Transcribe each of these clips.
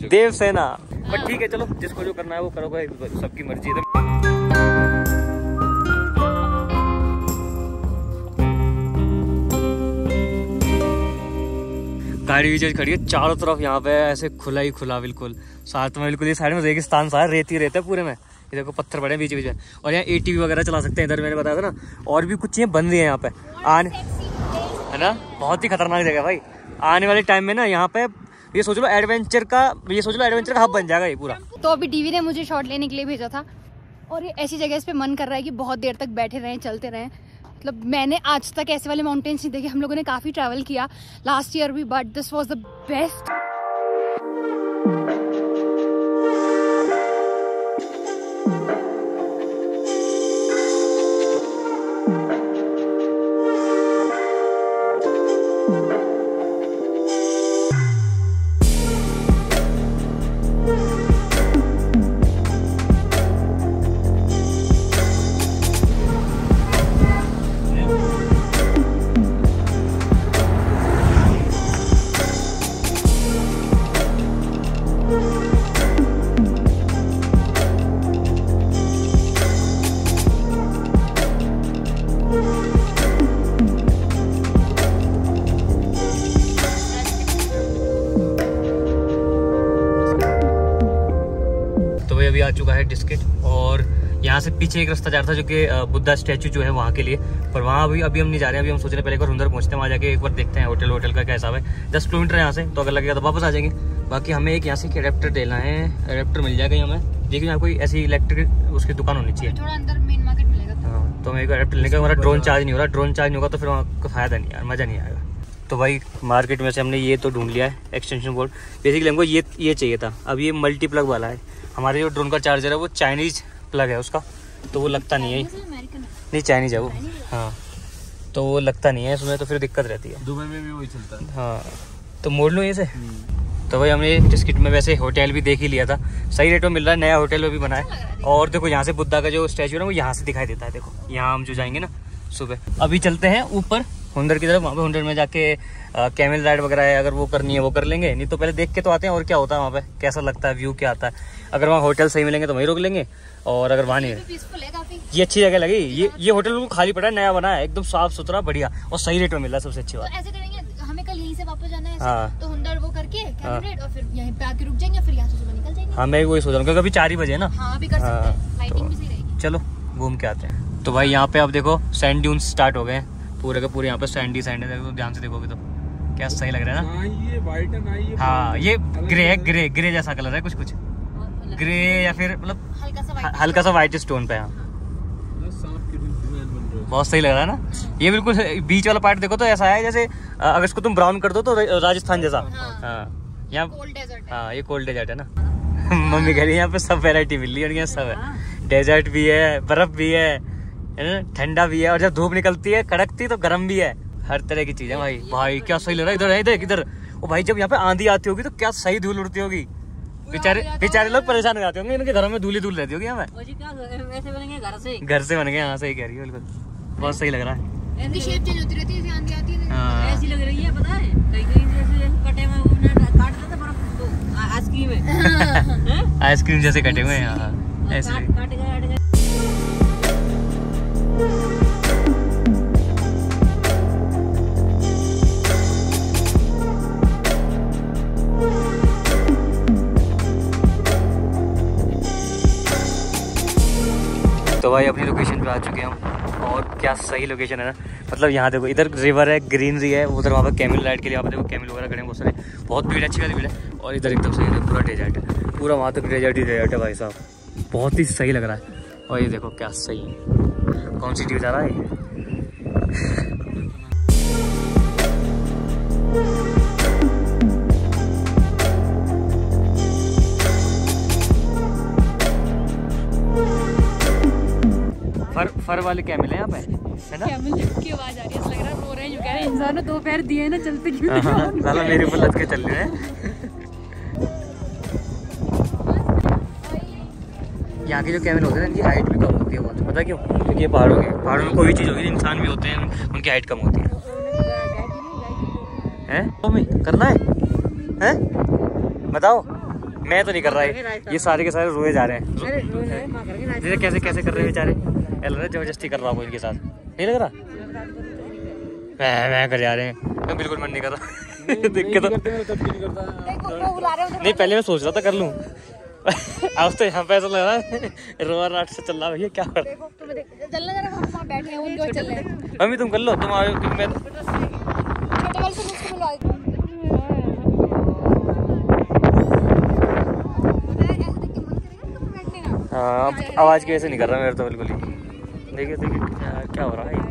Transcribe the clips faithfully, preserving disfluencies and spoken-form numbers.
देवसेना। पर ठीक है चलो, जिसको जो करना है वो करोगे, सबकी मर्जी है। गाड़ी भी खड़ी है चारों तरफ, यहाँ पे ऐसे खुला ही खुला बिल्कुल, साथ में बिल्कुल ये साइड में रेगिस्तान सा है, रेती रहता है पूरे में, ये देखो पत्थर पड़े हैं बीच बीच में। और यहाँ एटीवी वगैरह चला सकते हैं इधर, मैंने बताया था ना। और भी कुछ चीजें बन रही है यहाँ पे आने, है ना, बहुत ही खतरनाक जगह भाई। आने वाले टाइम में ना यहाँ पे ये सोच लो एडवेंचर का, ये सोच लो एडवेंचर का हब बन जाएगा ये पूरा। तो अभी डीवी ने मुझे शॉट लेने के लिए भेजा था, और ये ऐसी जगह इस पे मन कर रहा है कि बहुत देर तक बैठे रहें, चलते रहें। मतलब मैंने आज तक ऐसे वाले माउंटेन्स नहीं देखे। हम लोगों ने काफी ट्रैवल किया लास्ट ईयर भी, but this was the best. अभी आ चुका है डिस्किट, और यहाँ से पीछे एक रास्ता जा रहा था जो कि बुद्धा स्टैचू जो है वहाँ के लिए, पर वहाँ अभी अभी हम नहीं जा रहे हैं। अभी हम सोच रहे हैं पहले एक बार अंदर पहुँचते हैं, वहाँ जाके एक बार देखते हैं होटल होटल का क्या हिसाब है। दस किलोमीटर यहाँ से, तो अगर लगेगा तो वापस आ जाएंगे। बाकी हमें एक यहाँ से अडेप्टर देना है, अडेप्टर मिल जाएगा हमें। देखिए यहाँ कोई ऐसी इलेक्ट्रिक उसकी दुकान होनी चाहिए, थोड़ा अंदर मेन मार्केट मिलेगा। हाँ, तो हमें एक अडेप्टर लेने का, हमारा ड्रोन चार्ज नहीं हो रहा, ड्रोन चार्ज नहीं होगा तो फिर वहाँ का फायदा नहीं यार, मजा नहीं आएगा। तो भाई मार्केट में से हमने ये तो ढूंढ लिया है एक्सटेंशन बोर्ड। बेसिकली हमको ये ये चाहिए था। अब ये मल्टी प्लग वाला है, हमारे जो ड्रोन का चार्जर है वो चाइनीज प्लग है उसका, तो वो लगता नहीं है, नहीं चाइनीज है वो, हाँ, तो वो लगता नहीं है उसमें, तो फिर दिक्कत रहती है। दुबई में भी वही चलता है। हाँ, तो मोड़ लो ये से। तो भाई हमने डिस्किट में वैसे होटल भी देख ही लिया था, सही रेट में मिल रहा है, नया होटल भी बना है। और देखो यहाँ से बुद्धा का जो स्टैचू है ना वो यहाँ से दिखाई देता है। देखो यहाँ हम जो जाएंगे ना सुबह, अभी चलते हैं ऊपर हुंडर की तरफ, वहाँ पे हुंडर में जाके कैमल राइड वगैरह है, अगर वो करनी है वो कर लेंगे, नहीं तो पहले देख के तो आते हैं और क्या होता है वहाँ पे, कैसा लगता है, व्यू क्या आता है। अगर वहाँ होटल सही मिलेंगे तो वहीं रोक लेंगे, और अगर वहाँ नहीं, ये अच्छी जगह लगी। ये ये होटल बिल्कुल खाली पड़ा है, नया बना है, एकदम साफ सुथरा बढ़िया, और सही रेट में मिल रहा है, सबसे अच्छी बात। तो ऐसे करेंगे, हमें कल यहीं से वापस जाना है, हाँ, तो हुंडर वो करके कैमल और फिर यहीं पे आके रुक जाएंगे, फिर यहाँ से सुबह निकल जाएंगे। हाँ, मैं वही सोच रहा हूँ क्योंकि अभी चार ही बजे है ना। हाँ, अभी कर सकते हैं, लाइटिंग भी सही रहेगी। चलो घूम के आते हैं। तो भाई यहाँ पे अब देखो सैंड ड्यून्स स्टार्ट हो गए हैं, पूरे के पूरे यहाँ पे सैंडी सैंड है, ध्यान से देखोगे तो क्या सही लग रहा है ना। ये वाइट है ना, ये हाँ, ये ग्रे है, ग्रे ग्रे जैसा कलर है, कुछ कुछ ग्रे या फिर मतलब हल्का सा हल्का सा व्हाइट स्टोन पे। हाँ, बहुत सही लग रहा है ना। ये बिल्कुल बीच वाला पार्ट देखो तो ऐसा है जैसे अगर इसको तुम ब्राउन कर दो तो राजस्थान जैसा। हाँ, यहाँ हाँ ये कोल्ड डेजर्ट है ना। मम्मी कह रही है यहाँ पे सब वैरायटी मिल रही है, और यहाँ सब है, डेजर्ट भी है, बर्फ भी है, है ना, ठंडा भी है, और जब धूप निकलती है कड़कती तो गर्म भी है, हर तरह की चीज है भाई। भाई क्या सही लग रहा है, इधर है, इधर इधर ओ भाई, जब यहाँ पे आंधी आती होगी तो क्या सही धूल उड़ती होगी, बेचारे बेचारे लोग परेशान हो जाते होंगे, इनके घरों में धूल ही धूल रहती होगी। यहाँ पे घर से बन गए, यहाँ सही कह रही है बिल्कुल, बहुत सही लग रहा है। इनकी शेप चेंज होती रहती है, जैसे आंधी आती है हाँ, ऐसी लग रही है, पता है कहीं कहीं जैसे कटे हुए काट देते बर्फ तो आइसक्रीम है, आइसक्रीम जैसे कटे हुए हैं। हाँ, ऐसे काट गए काट गए। तो भाई अपनी लोकेशन पे आ चुके हैं हम, और क्या सही लोकेशन है ना। मतलब यहाँ देखो, इधर रिवर है, ग्रीनरी है, उधर वहाँ पर कैमल राइड के लिए, वहाँ पे देखो कैमल वगैरह खड़े हैं बहुत सारे, बहुत भीड़, अच्छी वाली भीड़ है। और इधर एकदम सही है, पूरा डेजर्ट है, पूरा वहाँ तक डेजर्ट ही डेजर्ट है भाई साहब, बहुत ही सही लग रहा है। और ये देखो क्या सही है, कौन सी टीवी जा रहा है फर फर वाले कैमल है यहाँ पे, है ना। कैमल की आवाज आ रही है, ऐसा लग रहा है रो रहे हैं, जो कह रहे हैं इंसान ने दो पैर दिए ना, चलते क्यों नहीं। साला मेरे ऊपर लग के चल रहे हैं। यहाँ के जो कैमल होते हैं इनकी हाइट भी कम होती है बहुत, पता क्यों? क्योंकि ये पहाड़ों के पहाड़ों में कोई भी चीज़ होगी, इंसान भी होते हैं, उनकी हाइट कम होती है। हैं मम्मी करना है हैं बताओ, मैं तो नहीं कर रहा है, ये सारे के सारे रोए जा रहे हैं। जैसे कैसे कैसे कर रहे हैं बेचारे, जबरदस्ती कर रहा हूँ इनके साथ, नहीं लग रहा मैं मैं कर जा रहे हैं, मैं बिल्कुल मन नहीं कर रहा। देख के तो नहीं, पहले मैं सोच रहा था कर लूँ, अब तो यहाँ पे ऐसा लग रहा है रोआ राट से चल रहा भैया क्या कर। मम्मी तुम कर लो, तुम आओ क्योंकि मैं हाँ आवाज की वजह से नहीं कर रहा मेरे तो बिल्कुल ही। देखिए देखिए क्या, क्या हो रहा है।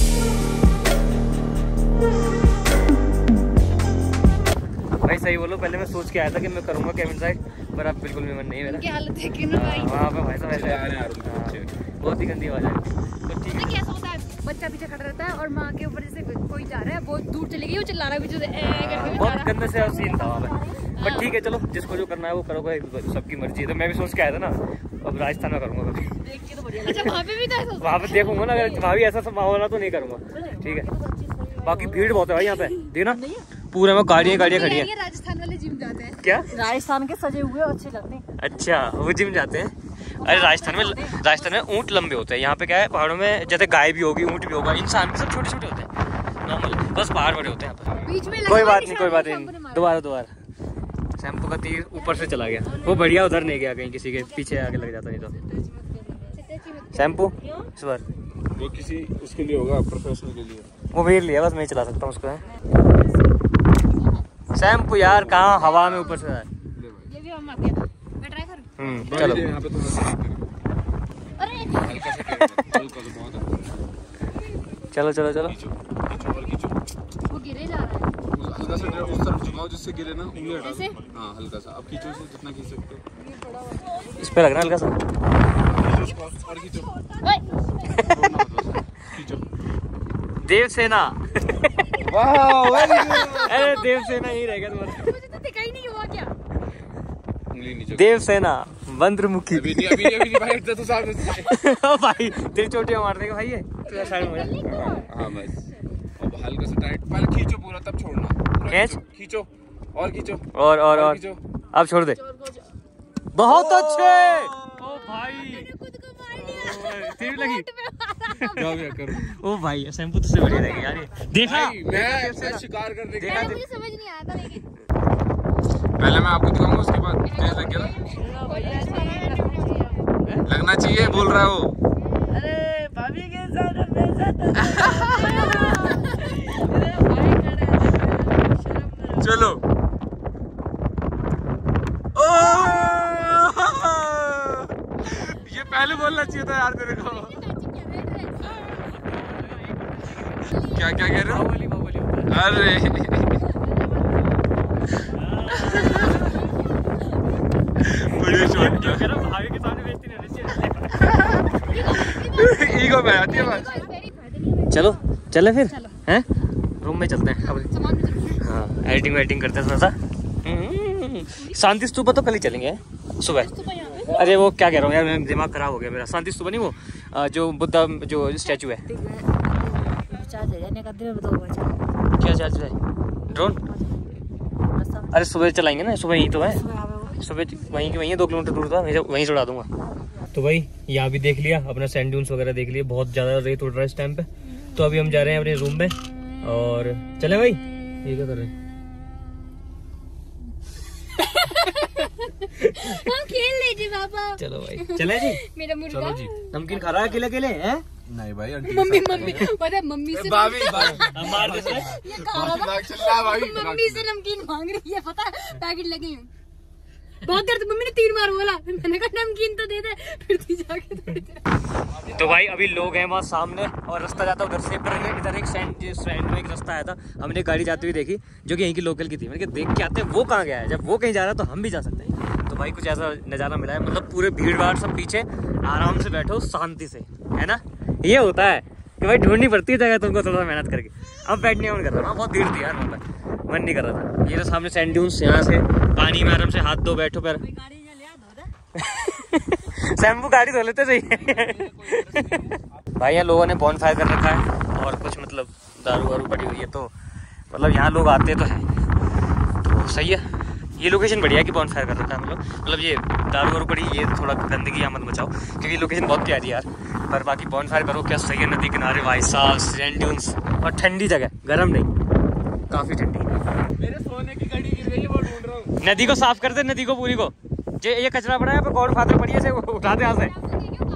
भाई सही बोलो, पहले मैं सोच के आया था कि मैं करूंगा केबिन साइड, पर अब बिल्कुल भी मन नहीं मेरा। क्या हालत है कि ना भाई, वहाँ पे भाई साहब ऐसे बहुत ही गंदी आवाज है। तो ठीक है, कैसा होता है बच्चा पीछे खड़ा रहता है और माँ के ऊपर जैसे कोई जा रहा है, बहुत दूर चली गई, वो चिल्ला रहा है पीछे, बहुत गंदे से सीन था वहाँ पे। बट ठीक है चलो, जिसको जो करना है वो करोगे, सबकी मर्जी है। तो मैं भी सोच के आया था ना, अब राजस्थान में करूंगा कभी। अच्छा वहाँ पे भी था, वहाँ पे देखूंगा ना, अगर वहाँ भी ऐसा सब माहौल है तो नहीं करूंगा, ठीक है। बाकी भीड़ बहुत है भाई यहाँ पे, देखना पूरे में गाड़ियाँ गाड़ियाँ खड़ी हैं। राजस्थान वाले जिम जाते हैं क्या? राजस्थान के सजे हुए अच्छे लगते हैं। अच्छा वो जिम जाते हैं। अरे राजस्थान में राजस्थान में ऊँट लंबे होते हैं, यहाँ पे क्या है पहाड़ों में जैसे गाय भी होगी, ऊँट भी होगा, इंसान भी सब छोटे छोटे होते हैं नॉर्मल, बस पहाड़ बड़े होते हैं यहाँ पर। कोई बात नहीं कोई बात नहीं, दोबारा दोबारा शैम्पू का तीर ऊपर से चला गया, वो बढ़िया उधर नहीं गया, कहीं किसी के पीछे आगे लग जाता नहीं तो। शैम्पू इस बार वो किसी उसके लिए होगा, प्रोफेशनल के लिए। वो मेरे लिए बस मैं चला सकता हूँ उसको। शैम्पू यार कहाँ हवा में ऊपर से है। ये भी हम आ गया, मैं ट्राई करूँ। हम्म चलो यहाँ पे अरे हल्का सा हल्का सा बहुत है। चलो चलो चलो वो गिरे जा रहा है, हल्का सा उस तरफ झुकाओ जिससे गिरे ना, उंगली हटा दो। हाँ हल्का सा, अब खींचो इसे जितना खींच सकते हो, इस पे लगना हल्का सा और खींचो खींचो। देवसेना अरे देवसेना ही रहेगा तुम्हारा, मुझे तो दिखाई नहीं हुआ क्या। देवसेना बंद्रमुखी। अभी नहीं अभी अभी भाई इतना तो साफ है भाई, तेरी चोटियां मार देगा भाई ये, तू साइड में। हां बस अब हल्का सा टाइट, पहले खींचो पूरा तब छोड़ना, खींच खींचो और खींचो और और और अब छोड़ दे। बहुत अच्छे ओ भाई, तेरी लगी क्या क्या कर ओ भाई, शैम्पू तो से बढ़िया लगी यार, देखा मैं शिकार कर देखा, मुझे समझ नहीं आया था लेकिन पहले मैं आपको दिखाऊंगा उसके बाद तेज लग गया लगना चाहिए बोल रहा हो। अरे भाभी के साथ चलो ओ ये पहले बोलना चाहिए था यार तेरे को। क्या क्या कह रहे हो? अरे ईगो में आती है बात। चलो चले फिर हैं, रूम में चलते हैं अब। हाँ एडिटिंग वेडिटिंग करते हैं थोड़ा सा। शांति स्तूपा तो कल ही चलेंगे सुबह। अरे वो क्या कह रहा हूँ यार, मेरा दिमाग खराब हो गया मेरा। शांति स्तूपा नहीं, वो जो बुद्धा जो स्टैचू है। क्या चार्ज है? ड्रोन? अरे सुबह चलाएंगे ना, सुबह ही तो है, सुबह वहीं के वहीं है, दो किलोमीटर दूर था, वहीं से उड़ा दूंगा। तो भाई यहाँ भी देख लिया अपना, सैंड ड्यून्स वगैरह देख लिया, बहुत ज्यादा रेत उड़ रहा है इस टाइम पे। तो अभी हम जा रहे हैं अपने रूम में और चले भाई। ये क्या कर रहे हैं? हम खेल लीजिए पापा। चलो भाई चले जी। मेरा मुर्गा चलो जी। नमकीन खा रहा है अकेले अकेले हैं? नहीं भाई मम्मी मम्मी पता है मम्मी से भाभी मार दे मम्मी से नमकीन मांग रही है, पता है पैकेट लगे हैं बहुत देर। तो मम्मी ने तीन बार बोला, मैंने कहा नमकीन तो दे दे, फिर थी जाके थोड़ी देर। तो भाई अभी लोग हैं वहाँ सामने और रास्ता जाता उधर से, पर इधर एक सैंड सैंड में एक रास्ता आया था, हमने गाड़ी जाती हुई देखी जो कि यहीं की लोकल की थी। मैंने कहा देख के आते हैं वो कहाँ गया है, जब वो कहीं जा रहा है तो हम भी जा सकते हैं। तो भाई कुछ ऐसा नज़ारा मिला है, मतलब पूरे भीड़ भाड़ सब पीछे, आराम से बैठो शांति से, है ना। ये होता है कि भाई ढूंढनी पड़ती है जगह तुमको थोड़ा मेहनत करके। अब बैठने मन कर रहा था, बहुत भीड़ थी यार, मतलब मन नहीं कर रहा था। ये तो सामने सैंड ड्यून्स, यहाँ से पानी में आराम से हाथ धो बैठो पैर। शैम्पू गाड़ी धो लेते सही भाई। यहाँ लोगों ने बॉन फायर कर रखा है और कुछ मतलब दारू वारू पड़ी हुई है, तो मतलब यहाँ लोग आते तो हैं, तो सही है। ये लोकेशन बढ़िया है कि बॉनफायर कर रखा है हम लोग, मतलब ये दारू वारू पड़ी, ये थोड़ा गंदगी यहाँ मत मचाओ क्योंकि लोकेशन बहुत प्यारी है यार। पर बाकी बॉनफायर करो क्या सही है, नदी किनारे भाई साहब, सैंड ड्यून्स और ठंडी जगह, गर्म नहीं, काफ़ी ठंडी। मेरे सोने की घड़ी गिर गई है, वो ढूंढ रहा हूँ। नदी को साफ कर दे, नदी को पूरी को, जे ये कचरा पड़ा है यहाँ पे, गॉड फादर पड़ी है, इसे उठाते यहाँ से।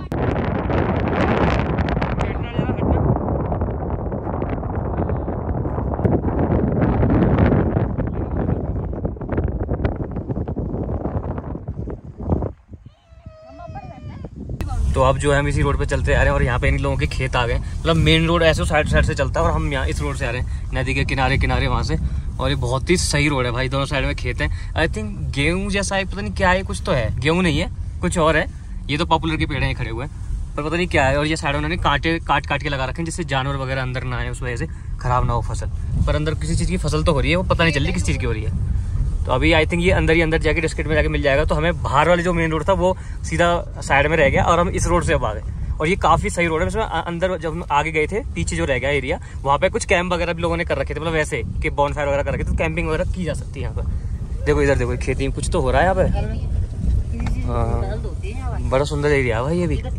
तो अब जो है हम इसी रोड पे चलते आ रहे हैं और यहाँ पे इन लोगों के खेत आ गए, मतलब मेन रोड ऐसे साइड साइड से चलता है और हम यहाँ इस रोड से आ रहे हैं नदी के किनारे किनारे वहाँ से। और ये बहुत ही सही रोड है भाई, दोनों साइड में खेत हैं। आई थिंक गेहूँ जैसा है, पता नहीं क्या है, कुछ तो है, गेहूँ नहीं है कुछ और है। ये तो पॉपुलर के पेड़ हैं खड़े हुए हैं पर पता नहीं क्या है। और ये साइड उन्होंने कांटे काट काट के लगा रखे हैं जिससे जानवर वगैरह अंदर ना आए, उस वजह से खराब ना हो फसल। पर अंदर किसी चीज़ की फसल तो हो रही है, वो पता नहीं चल रही किस चीज़ की हो रही है। तो अभी आई थिंक ये अंदर ही अंदर जाके डिस्ट्रिक्ट में जाके मिल जाएगा। तो हमें बाहर वाले जो मेन रोड था वो सीधा साइड में रह गया और हम इस रोड से अब आ गए। और ये काफ़ी सही रोड है, इसमें अंदर जब हम आगे गए थे पीछे जो रह गया एरिया, वहाँ पे कुछ कैंप वगैरह भी लोगों ने कर रखे थे, मतलब वैसे कि बॉनफायर वगैरह कर रखे थे, तो कैंपिंग वगैरह की जा सकती है यहाँ पर। देखो इधर देखो, खेती में कुछ तो हो रहा है यहाँ पे। हाँ बड़ा सुंदर एरिया है भाई ये भी।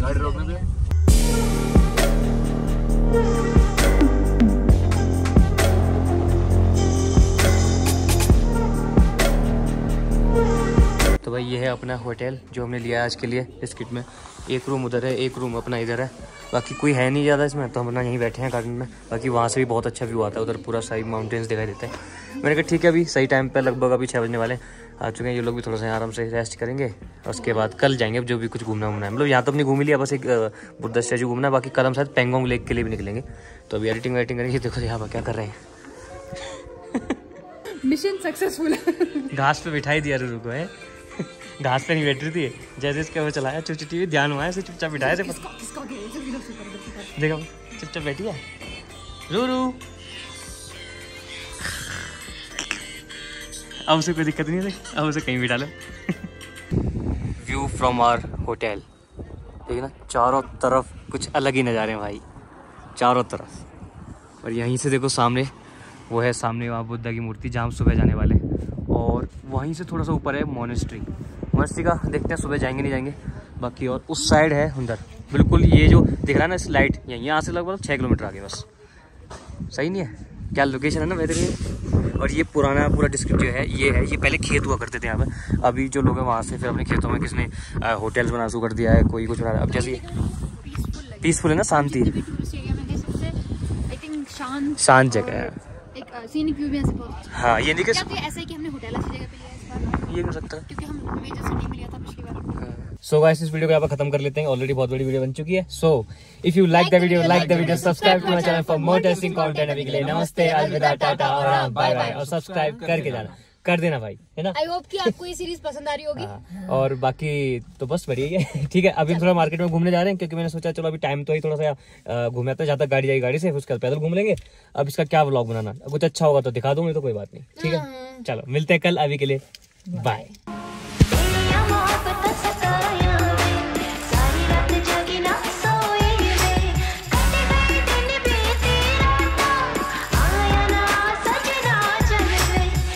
तो भाई ये है अपना होटल जो हमने लिया है आज के लिए इस किट में। एक रूम उधर है, एक रूम अपना इधर है, बाकी कोई है नहीं ज़्यादा इसमें, तो हम अपना यहीं बैठे हैं गार्डन में। बाकी वहाँ से भी बहुत अच्छा व्यू आता है, उधर पूरा साइड माउंटेन्स दिखाई देते हैं। मैंने कहा ठीक है, अभी सही टाइम पे लगभग अभी छः बजने वाले आ चुके हैं। ये लोग भी थोड़ा सा आराम से रेस्ट करेंगे और उसके बाद कल जाएंगे जो भी कुछ घूमना घूमना है। मतलब यहाँ तो अपनी घूम ही लिया, बस एक बुद्धा स्टैचू घूमना है, बाकी कल हम शायद पेंगोंग लेक के लिए भी निकलेंगे। तो अभी एडिटिंग वेडिटिंग करेंगे। देखो यहाँ पर क्या कर रहे हैं। Mission successful. घास पे बिठाई दिया रूरू को है, घास पे नहीं बैठ रही थी, जैसे इसके वो चलाया चुप चुप ध्यान हुआ है, इसे चुपचाप बिठाया से। देखो चुपचाप बैठी है रूरू, अब उसे कोई दिक्कत नहीं है, अब उसे कहीं बिठा लो। व्यू फ्रॉम आवर होटल, देखिए ना चारों तरफ कुछ अलग ही नज़ारे हैं भाई, चारों तरफ। और यहीं से देखो सामने वो है, सामने वहाँ बुद्धा की मूर्ति जहाँ हम सुबह जाने वाले हैं। और वहीं से थोड़ा सा ऊपर है मोनेस्ट्री, मोनेस्ट्री का देखते हैं सुबह जाएंगे नहीं जाएंगे। बाकी और उस साइड है उधर बिल्कुल, ये जो दिख रहा है ना स्लाइड, यहीं यहाँ से लगभग छः किलोमीटर आगे बस। सही नहीं है क्या लोकेशन है ना बेहतरीन। और ये पुराना पूरा डिस्ट्रिक्ट जो है ये है, ये पहले खेत हुआ करते थे यहाँ पे। अभी जो लोग हैं वहाँ से फिर अपने खेतों में किसने होटल्स बनाना शुरू कर दिया है, कोई कुछ बना रहा है। अब जैसे पीसफुल है ना, शांति, शांत जगह है। सीनिक व्यू भी ऐसे बहुत। हाँ ये नहीं कि ऐसा है कि हमने होटल ऐसी जगह पे लिया इस बार, ये हो सकता है क्योंकि हम मेजर सिटी में लिया था पिछली बार। सो गाइस इस वीडियो को यहाँ पर खत्म कर लेते हैं, ऑलरेडी बहुत बड़ी वीडियो बन चुकी है। So if you like the video, like the video, subscribe to my channel for more tasting content. अभी के लिए नमस्ते, अलविदा, टाटा और बाय बाय। और सब्सक्राइब करके जाना, कर देना भाई, है ना। आई होप कि आपको ये सीरीज पसंद आ रही होगी। हाँ, और बाकी तो बस बढ़िया है। ठीक है, अभी थोड़ा मार्केट में घूमने जा रहे हैं क्योंकि मैंने सोचा चलो अभी टाइम तो ही थोड़ा सा घूमे आता है, जहाँ तक गाड़ी जाएगी गाड़ी से, उसके बाद पैदल घूम लेंगे। अब इसका क्या व्लॉग बनाना, कुछ अच्छा होगा तो दिखा दूंगी, तो कोई बात नहीं। ठीक है चलो मिलते हैं कल, अभी के लिए बाय।